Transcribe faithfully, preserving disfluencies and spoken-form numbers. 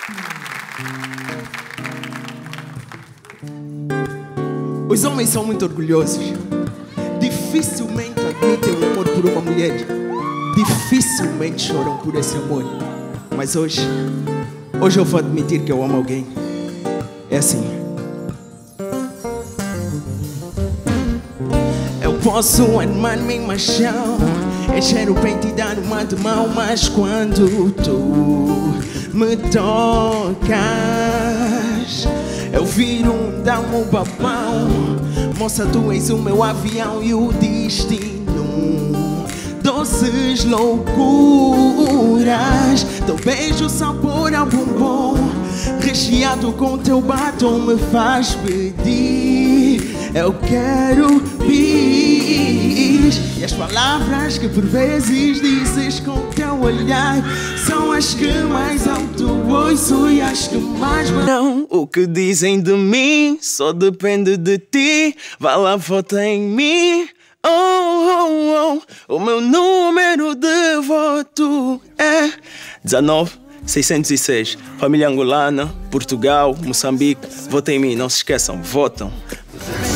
Os homens são muito orgulhosos. Dificilmente admitem o amor por uma mulher. Dificilmente choram por esse amor. Mas hoje, hoje eu vou admitir que eu amo alguém. É assim. Eu posso armar-me em machão, encher o peito e dar uma de mão, mas quando tu me tocas, eu viro um damo babão. Moça, tu és o meu avião e o destino. Doces loucuras, teu beijo sabor ao bombom, recheado com teu batom me faz pedir. Eu quero bis. E as palavras que por vezes dizes com teu olhar são as que mais alto ouço e as que mais me... Não, o que dizem de mim só depende de ti. Vai lá, vota em mim. Oh, oh, oh. O meu número de voto é dezenove seiscentos e seis. Família angolana, Portugal, Moçambique. Votem em mim, não se esqueçam, votam.